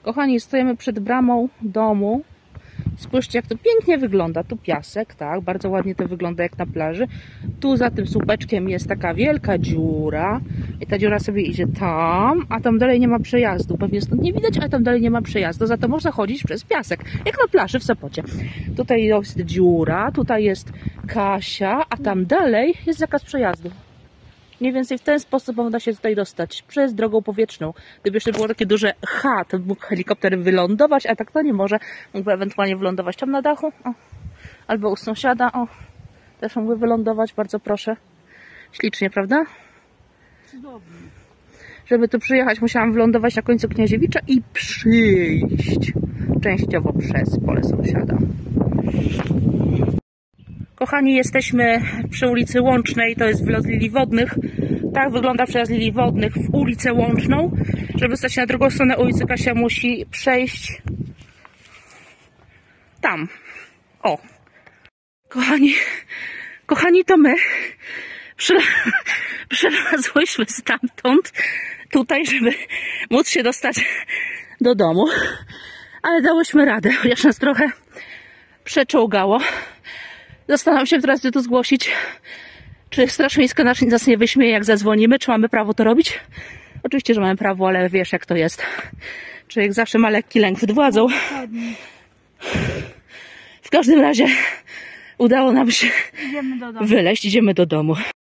Kochani, stoimy przed bramą domu. Spójrzcie, jak to pięknie wygląda. Tu piasek, tak, bardzo ładnie to wygląda jak na plaży. Tu za tym słupeczkiem jest taka wielka dziura i ta dziura sobie idzie tam, a tam dalej nie ma przejazdu. Pewnie stąd nie widać, ale tam dalej nie ma przejazdu. Za to można chodzić przez piasek, jak na plaży w Sopocie. Tutaj jest dziura, tutaj jest Kasia, a tam dalej jest zakaz przejazdu. Mniej więcej w ten sposób można się tutaj dostać, przez drogą powietrzną. Gdyby jeszcze było takie duże H, to mógł helikopter wylądować, a tak to nie może. Mógłby ewentualnie wylądować tam na dachu, o, albo u sąsiada, o, też mógłby wylądować, bardzo proszę. Ślicznie, prawda? Cudownie. Żeby tu przyjechać, musiałam wylądować na końcu Kniaziewicza i przyjść częściowo przez pole sąsiada. Kochani, jesteśmy przy ulicy Łącznej, to jest wylot Lilii Wodnych. Tak wygląda przejazd Lilii Wodnych w ulicę Łączną. Żeby stać na drugą stronę ulicy, Kasia musi przejść tam. O! Kochani, to my przelazłyśmy stamtąd tutaj, żeby móc się dostać do domu. Ale dałyśmy radę, chociaż nas trochę przeczołgało. Zastanawiam się teraz, gdzie to zgłosić. Czy Straż Miejska nas nie wyśmieje, jak zadzwonimy? Czy mamy prawo to robić? Oczywiście, że mamy prawo, ale wiesz, jak to jest. Człowiek zawsze ma lekki lęk przed władzą. W każdym razie udało nam się wyleźć. Idziemy do domu.